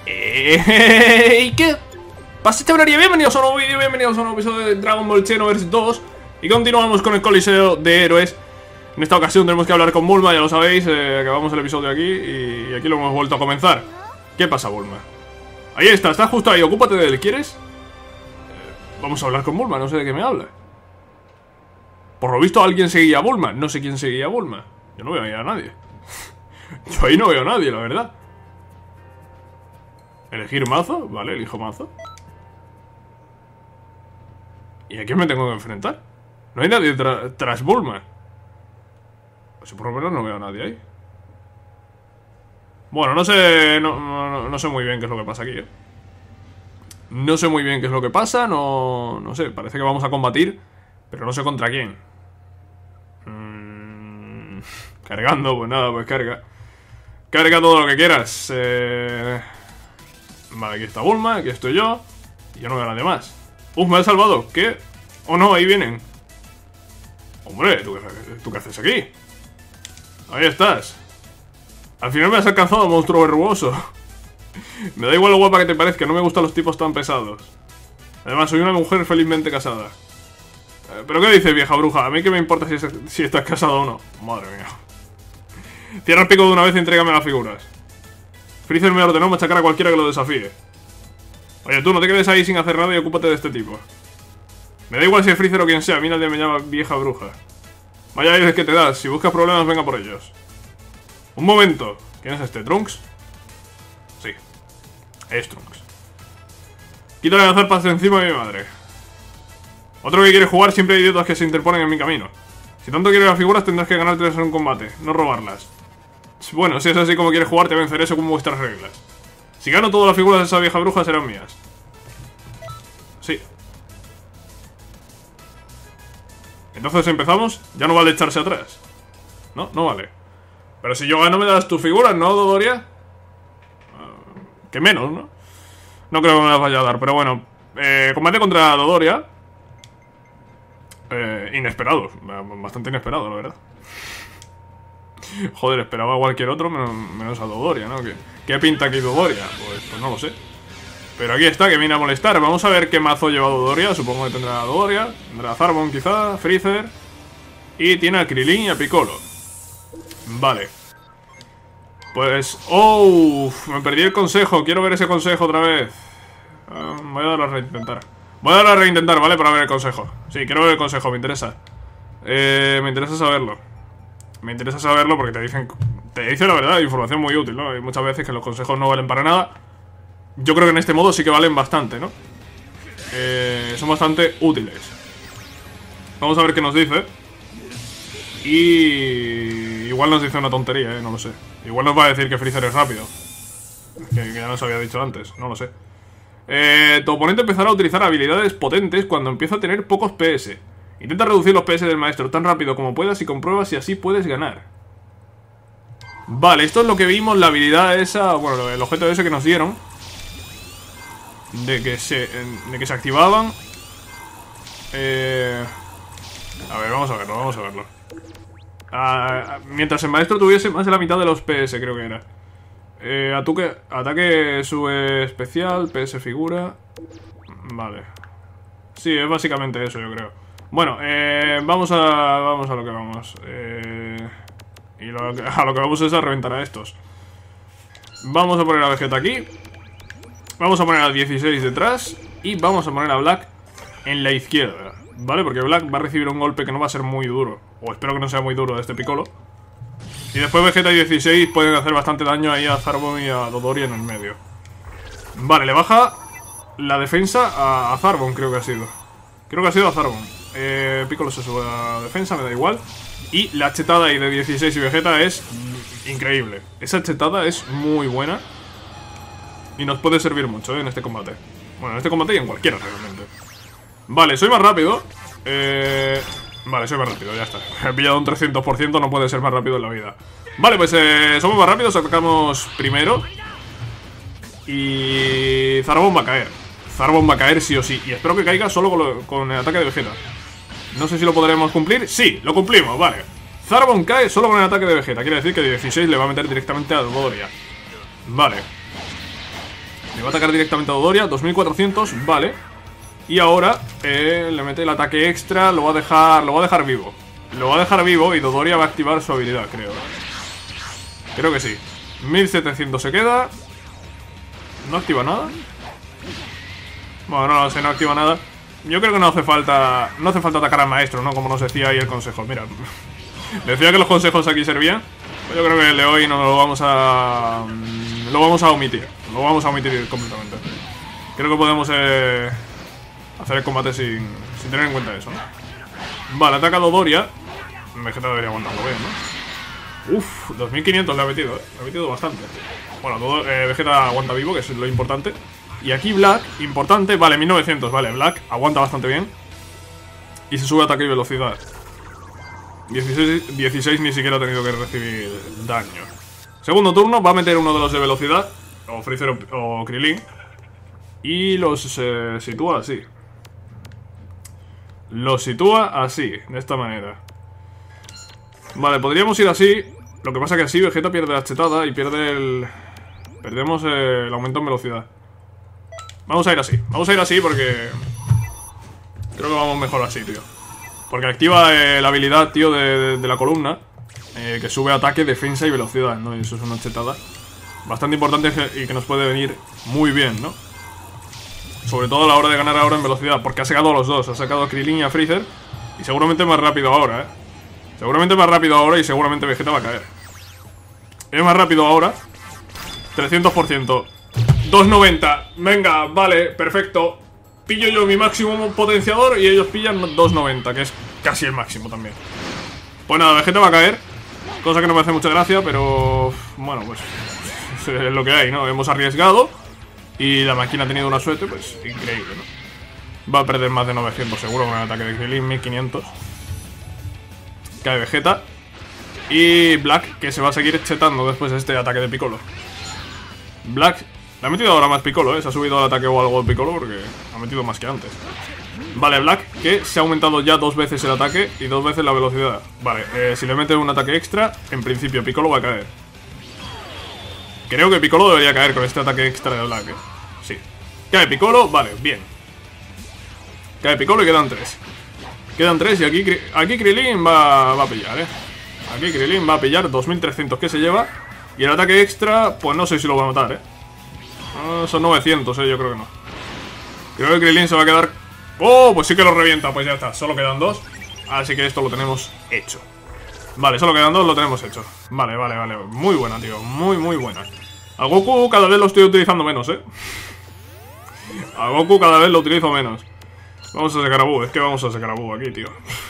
¿Y qué pasa, chavalería? Bienvenidos a un nuevo vídeo, bienvenidos a un nuevo episodio de Dragon Ball Xenoverse 2. Y continuamos con el Coliseo de Héroes. En esta ocasión tenemos que hablar con Bulma, ya lo sabéis, acabamos el episodio aquí y aquí lo hemos vuelto a comenzar. ¿Qué pasa, Bulma? Ahí está justo ahí, ocúpate de él, ¿quieres? Vamos a hablar con Bulma, no sé de qué me habla. Por lo visto alguien seguía a Bulma, no sé quién seguía a Bulma. Yo no veo ahí a nadie. Yo ahí no veo a nadie, la verdad. ¿Elegir mazo? Vale, elijo mazo. ¿Y a quién me tengo que enfrentar? No hay nadie tras Bulma. Pues por lo menos no veo a nadie ahí. Bueno, no sé. No sé muy bien qué es lo que pasa aquí, No sé muy bien qué es lo que pasa. No sé, parece que vamos a combatir, pero no sé contra quién. Cargando, pues nada, pues carga. Carga todo lo que quieras. Vale, aquí está Bulma, aquí estoy yo. Y yo no veo a nadie más. Me ha salvado, ¿qué? Oh no, ahí vienen. Hombre, ¿tú qué haces aquí? Ahí estás. Al final me has alcanzado, monstruo verrugoso. Me da igual lo guapa que te parezca, no me gustan los tipos tan pesados. Además, soy una mujer felizmente casada. ¿Pero qué dices, vieja bruja? A mí qué me importa si estás casado o no. Madre mía. Cierra el pico de una vez y entrégame las figuras. Freezer me ordenó machacar a cualquiera que lo desafíe. Oye, tú no te quedes ahí sin hacer nada y ocúpate de este tipo. Me da igual si es Freezer o quien sea, a mí nadie me llama vieja bruja. Vaya aires que te das, si buscas problemas venga por ellos. Un momento, ¿quién es este? ¿Trunks? Sí, es Trunks. Quítale las zarpas de encima de mi madre. Otro que quiere jugar, siempre hay idiotas que se interponen en mi camino. Si tanto quieres las figuras tendrás que ganártelas en un combate, no robarlas. Bueno, si es así como quieres jugar te venceré según vuestras reglas. Si gano todas las figuras de esa vieja bruja serán mías. Sí. Entonces empezamos. Ya no vale echarse atrás. No, no vale. Pero si yo gano me das tus figuras, ¿no, Dodoria? Que menos, ¿no? No creo que me las vaya a dar, pero bueno. Combate contra Dodoria. Inesperado. Bastante inesperado, la verdad. Joder, esperaba a cualquier otro menos a Dodoria, ¿no? ¿Qué pinta aquí Dodoria? Pues no lo sé. Pero aquí está, que viene a molestar. Vamos a ver qué mazo lleva Dodoria. Supongo que tendrá a Dodoria. Tendrá a Zarbon quizá, Freezer. Y tiene a Krilin y a Piccolo. Vale. Pues... ¡Oh! Me perdí el consejo. Quiero ver ese consejo otra vez. Voy a dar a reintentar. Voy a dar a reintentar, ¿vale? Para ver el consejo. Sí, quiero ver el consejo, me interesa. Me interesa saberlo. Me interesa saberlo porque te dicen la verdad, información muy útil, ¿no? Hay muchas veces que los consejos no valen para nada. Yo creo que en este modo sí que valen bastante, ¿no? Son bastante útiles. Vamos a ver qué nos dice. Y... igual nos dice una tontería, no lo sé. Igual nos va a decir que Freezer es rápido. Que ya nos había dicho antes, no lo sé. Tu oponente empezará a utilizar habilidades potentes cuando empieza a tener pocos PS. Intenta reducir los PS del maestro tan rápido como puedas y comprueba si así puedes ganar. Vale, esto es lo que vimos, la habilidad esa, bueno, el objeto ese que nos dieron. De que se activaban. A ver, vamos a verlo. Mientras el maestro tuviese más de la mitad de los PS, creo que era. Ataque sube especial, PS figura. Vale. Sí, es básicamente eso, yo creo. Bueno, vamos a lo que vamos. Y a lo que vamos es a reventar a estos. Vamos a poner a Vegeta aquí. Vamos a poner a 16 detrás. Y vamos a poner a Black en la izquierda, ¿vale? Porque Black va a recibir un golpe que no va a ser muy duro. O espero que no sea muy duro de este Piccolo. Y después Vegeta y 16 pueden hacer bastante daño ahí a Zarbon y a Dodoria en el medio. Vale, le baja la defensa a Zarbon, creo que ha sido. Creo que ha sido a Zarbon. Piccolo se sube a la defensa, me da igual. Y la chetada ahí de 16 y Vegeta es increíble. Esa chetada es muy buena. Y nos puede servir mucho, en este combate. Bueno, en este combate y en cualquiera realmente. Vale, soy más rápido. Vale, soy más rápido, ya está. He pillado un 300%, no puede ser más rápido en la vida. Vale, pues somos más rápidos, atacamos primero. Y Zarbon va a caer. Zarbon va a caer sí o sí. Y espero que caiga solo con el ataque de Vegeta. No sé si lo podremos cumplir. Sí, lo cumplimos, vale. Zarbon cae solo con el ataque de Vegeta. Quiere decir que 16 le va a meter directamente a Dodoria. Vale. Le va a atacar directamente a Dodoria. 2400, vale. Y ahora le mete el ataque extra. Lo va a dejar vivo. Lo va a dejar vivo y Dodoria va a activar su habilidad, creo. Creo que sí. 1700 se queda. ¿No activa nada? Bueno, no sé, no activa nada. Yo creo que no hace falta atacar al maestro, ¿no? Como nos decía ahí el consejo. Mira, decía que los consejos aquí servían. Yo creo que el de hoy no lo vamos a omitir. Lo vamos a omitir completamente. Creo que podemos hacer el combate sin tener en cuenta eso, ¿no? Vale, ataca a Dodoria. Vegeta debería aguantarlo bien, ¿no? Uf, 2500 le ha metido, le ha metido bastante. Bueno, Vegeta aguanta vivo, que es lo importante. Y aquí Black, importante, vale, 1900, vale, Black aguanta bastante bien. Y se sube ataque y velocidad. 16 ni siquiera ha tenido que recibir daño. Segundo turno, va a meter uno de los de velocidad, o Freezer o Krillin, y los sitúa así. Los sitúa así, de esta manera. Vale, podríamos ir así. Lo que pasa que así Vegeta pierde la chetada y perdemos el aumento en velocidad. Vamos a ir así porque creo que vamos mejor así, tío. Porque activa la habilidad, tío, de la columna, que sube ataque, defensa y velocidad, ¿no? Y eso es una chetada bastante importante y que nos puede venir muy bien, ¿no? Sobre todo a la hora de ganar ahora en velocidad, porque ha sacado a los dos. Ha sacado a Krillin y a Freezer. Y seguramente más rápido ahora, ¿eh? Seguramente más rápido ahora y seguramente Vegeta va a caer. Es más rápido ahora. 300%. 290. Venga, vale, perfecto. Pillo yo mi máximo potenciador y ellos pillan 290, que es casi el máximo también. Pues nada, Vegeta va a caer. Cosa que no me hace mucha gracia, pero... bueno, pues es lo que hay, ¿no? Hemos arriesgado y la máquina ha tenido una suerte, pues increíble, ¿no? Va a perder más de 900 seguro con el ataque de Krillin, 1500. Cae Vegeta. Y Black, que se va a seguir chetando después de este ataque de Piccolo. Black le ha metido ahora más Piccolo, ¿eh? Se ha subido al ataque o algo de Piccolo porque ha metido más que antes. Vale, Black, que se ha aumentado ya 2 veces el ataque y 2 veces la velocidad. Vale, si le mete un ataque extra, en principio Piccolo va a caer. Creo que Piccolo debería caer con este ataque extra de Black, ¿eh? Sí. Cae Piccolo, vale, bien. Cae Piccolo y quedan 3. Quedan 3 y aquí Krillin va a pillar, ¿eh? Aquí Krillin va a pillar 2300 que se lleva. Y el ataque extra, pues no sé si lo va a matar, ¿eh? Son 900, yo creo que no. Creo que Krillin se va a quedar... ¡oh! Pues sí que lo revienta, pues ya está. Solo quedan 2. Así que esto lo tenemos hecho. Vale, solo quedan 2, lo tenemos hecho. Vale, vale, vale. Muy buena, tío. Muy, muy buena. A Goku cada vez lo estoy utilizando menos, ¿eh? A Goku cada vez lo utilizo menos. Vamos a sacar a Buu. Es que vamos a sacar a Buu aquí, tío.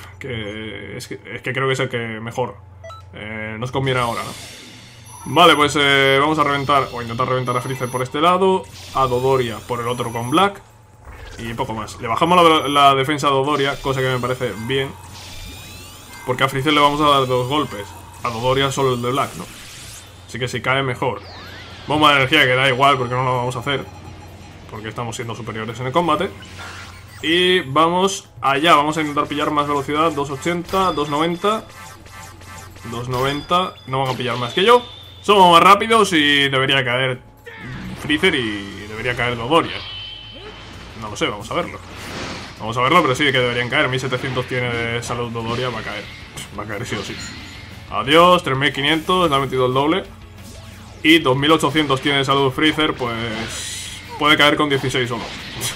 Es que creo que es el que mejor nos conviene ahora, ¿no? Vale, pues vamos a reventar, o intentar reventar a Freezer por este lado, a Dodoria por el otro con Black, y poco más. Le bajamos la defensa a Dodoria, cosa que me parece bien, porque a Freezer le vamos a dar 2 golpes, a Dodoria solo el de Black, ¿no? Así que si cae mejor. Bomba de energía que da igual porque no lo vamos a hacer, porque estamos siendo superiores en el combate. Y vamos allá, vamos a intentar pillar más velocidad, 280, 290, 290, no van a pillar más que yo. Somos más rápidos y debería caer Freezer y debería caer Dodoria. No lo sé, vamos a verlo. Vamos a verlo, pero sí que deberían caer. 1700 tiene de salud Dodoria, va a caer. Va a caer sí o sí. Adiós, 3500, le ha metido el doble. Y 2800 tiene de salud Freezer, pues... puede caer con 16 solo.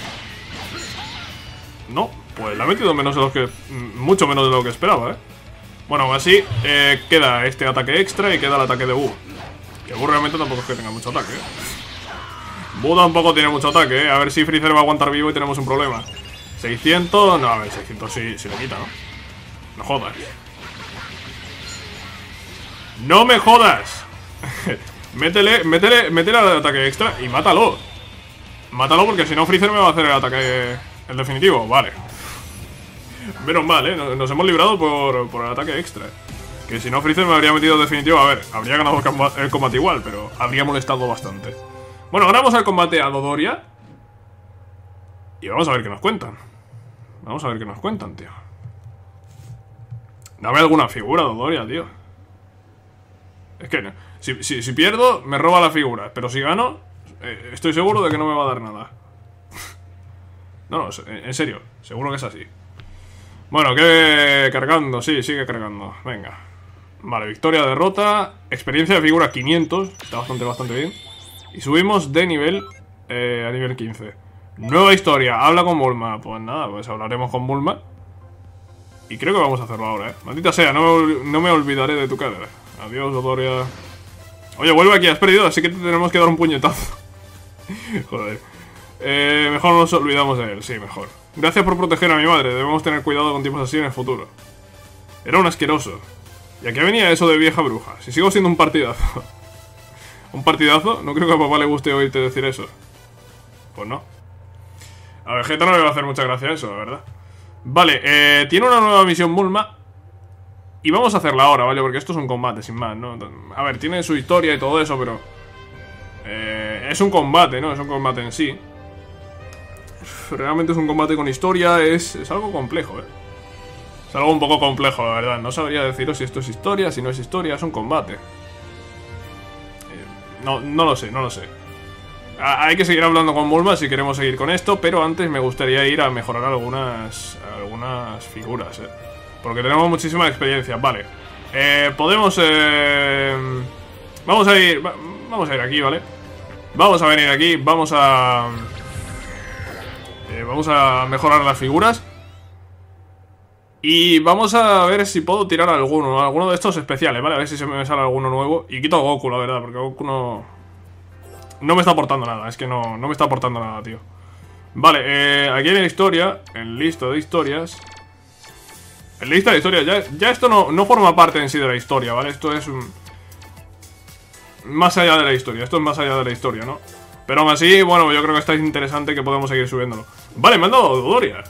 No, pues le ha metido menos de lo que... mucho menos de lo que esperaba, ¿eh? Bueno, aún así, queda este ataque extra y queda el ataque de Buu. Que Buu realmente tampoco es que tenga mucho ataque, ¿eh? Buu tampoco tiene mucho ataque, ¿eh? A ver si Freezer va a aguantar vivo y tenemos un problema. 600... no, a ver, 600 sí le quita, ¿no? No jodas. ¡No me jodas! métele al ataque extra y mátalo. Mátalo porque si no Freezer me va a hacer el ataque... el definitivo, vale. Menos mal, ¿eh? Nos hemos librado por el ataque extra. Que si no Freezer me habría metido el definitivo. A ver, habría ganado el combate igual, pero habría molestado bastante. Bueno, ganamos el combate a Dodoria. Y vamos a ver qué nos cuentan. Vamos a ver qué nos cuentan, tío. Dame alguna figura, Dodoria, tío. Es que no. Si pierdo, me roba la figura. Pero si gano, Estoy seguro de que no me va a dar nada. No, en serio, seguro que es así. Bueno, que cargando, sí, sigue cargando. Venga. Vale, victoria, derrota. Experiencia de figura 500. Está bastante bien. Y subimos de nivel a nivel 15. Nueva historia, habla con Bulma. Pues nada, pues hablaremos con Bulma. Y creo que vamos a hacerlo ahora, Maldita sea, no me olvidaré de tu cara. Adiós, Dodoria. Oye, vuelve aquí, has perdido, así que te tenemos que dar un puñetazo. Joder. Mejor nos olvidamos de él, sí, mejor. Gracias por proteger a mi madre, debemos tener cuidado con tipos así en el futuro. Era un asqueroso. ¿Y a qué venía eso de vieja bruja? Si sigo siendo un partidazo. ¿Un partidazo? No creo que a papá le guste oírte decir eso. Pues no. A Vegeta no le va a hacer mucha gracia eso, la verdad. Vale, tiene una nueva misión Bulma. Y vamos a hacerla ahora, ¿vale? Porque esto es un combate, sin más, ¿no? A ver, tiene su historia y todo eso, pero... es un combate, ¿no? Es un combate en sí. Realmente es un combate con historia, es algo complejo, Es algo un poco complejo, la verdad. No sabría deciros si esto es historia, si no es historia, es un combate. No lo sé. Hay que seguir hablando con Bulma si queremos seguir con esto, pero antes me gustaría ir a mejorar algunas figuras, porque tenemos muchísima experiencia. Vale, podemos... Vamos a ir aquí, ¿vale? Vamos a venir aquí, vamos a mejorar las figuras. Y vamos a ver si puedo tirar alguno de estos especiales, ¿vale? A ver si se me sale alguno nuevo. Y quito a Goku, la verdad, porque Goku no me está aportando nada. Es que no me está aportando nada, tío. Vale, aquí en la historia, en lista de historias. En lista de historias, ya esto no forma parte en sí de la historia, ¿vale? Esto es más allá de la historia. Esto es más allá de la historia, ¿no? Pero aún así, bueno, yo creo que está interesante que podemos seguir subiéndolo. Vale, me han dado a Dodoria.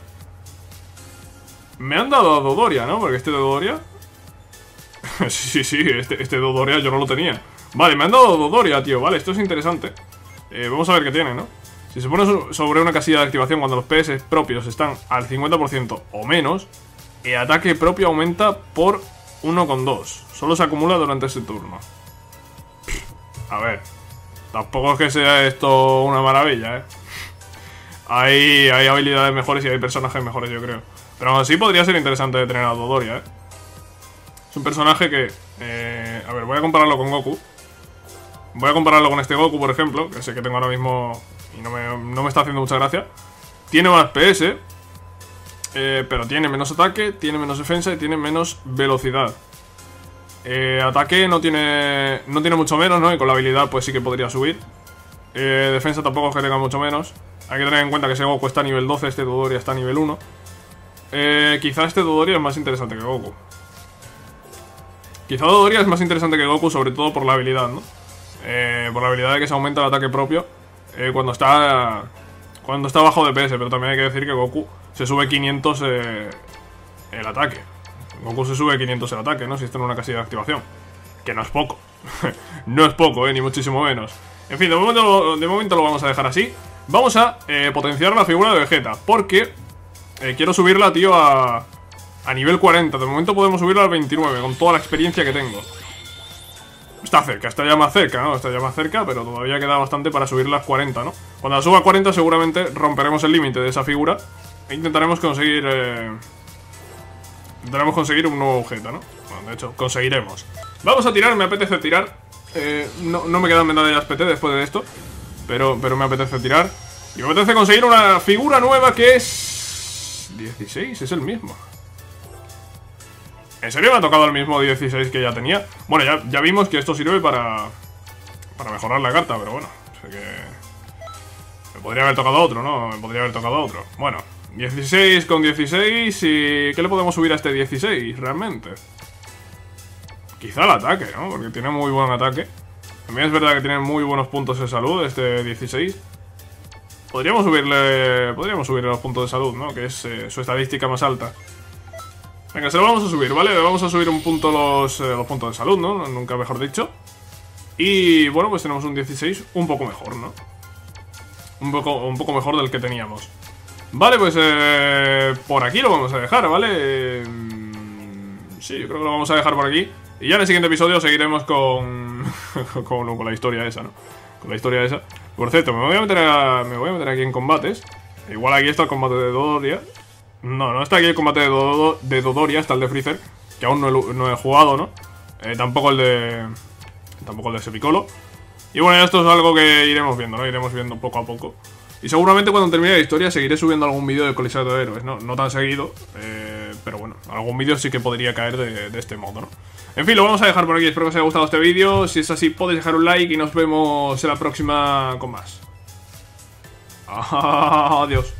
Me han dado a Dodoria, ¿no? Porque este de Dodoria... sí, este Dodoria yo no lo tenía. Vale, me han dado Dodoria, tío. Vale, esto es interesante. Vamos a ver qué tiene, ¿no? Si se pone sobre una casilla de activación cuando los PS propios están al 50% o menos, el ataque propio aumenta por 1,2. Solo se acumula durante ese turno. A ver, tampoco es que sea esto una maravilla, Hay habilidades mejores y hay personajes mejores, yo creo. Pero aún así podría ser interesante de tener a Dodoria, Es un personaje que... a ver, voy a compararlo con Goku. Voy a compararlo con este Goku, por ejemplo, que sé que tengo ahora mismo y no me está haciendo mucha gracia. Tiene más PS, pero tiene menos ataque, tiene menos defensa y tiene menos velocidad. Ataque no tiene mucho menos, ¿no? Y con la habilidad pues sí que podría subir. Defensa tampoco es que tenga mucho menos. Hay que tener en cuenta que ese Goku está a nivel 12, este Dodoria está a nivel 1. Quizá este Dodoria es más interesante que Goku. Quizá Dodoria es más interesante que Goku, sobre todo por la habilidad, ¿no? Por la habilidad de que se aumenta el ataque propio cuando está bajo DPS. Pero también hay que decir que Goku se sube 500 el ataque. Goku se sube 500 el ataque, ¿no? Si está en una casilla de activación. Que no es poco. No es poco, ni muchísimo menos. En fin, de momento lo vamos a dejar así. Vamos a potenciar la figura de Vegeta, porque quiero subirla, tío, a nivel 40. De momento podemos subirla al 29, con toda la experiencia que tengo. Está cerca, está ya más cerca, ¿no? Está ya más cerca, pero todavía queda bastante para subirla a 40, ¿no? Cuando la suba a 40 seguramente romperemos el límite de esa figura e intentaremos conseguir un nuevo objeto, ¿no? Bueno, de hecho, conseguiremos. Vamos a tirar, me apetece tirar. No me quedan medallas PT después de esto, pero me apetece tirar. Y me apetece conseguir una figura nueva que es... 16, es el mismo. ¿En serio me ha tocado el mismo 16 que ya tenía? Bueno, ya vimos que esto sirve para mejorar la carta, pero bueno, sé que... Me podría haber tocado otro, ¿no? Me podría haber tocado otro. Bueno, 16 con 16 y... ¿Qué le podemos subir a este 16 realmente? Quizá el ataque, ¿no? Porque tiene muy buen ataque. También es verdad que tiene muy buenos puntos de salud este 16. Podríamos subirle los puntos de salud, ¿no? Que es su estadística más alta. Venga, se lo vamos a subir, ¿vale? Le vamos a subir un punto los puntos de salud, ¿no? Nunca mejor dicho. Y bueno, pues tenemos un 16 un poco mejor, ¿no? Un poco mejor del que teníamos. Vale, pues por aquí lo vamos a dejar, ¿vale? Sí, yo creo que lo vamos a dejar por aquí. Y ya en el siguiente episodio seguiremos con la historia esa, ¿no? Con la historia esa. Por cierto, me voy a meter aquí en combates. Igual aquí está el combate de Dodoria. No está aquí el combate de Dodoria, está el de Freezer, que aún no he jugado, ¿no? Tampoco el de Sepicolo. Y bueno, esto es algo que iremos viendo, ¿no? Iremos viendo poco a poco. Y seguramente cuando termine la historia seguiré subiendo algún vídeo de Coliseo de Héroes, no tan seguido, pero bueno, algún vídeo sí que podría caer de este modo, ¿no? En fin, lo vamos a dejar por aquí, espero que os haya gustado este vídeo. Si es así, podéis dejar un like y nos vemos en la próxima con más. Adiós.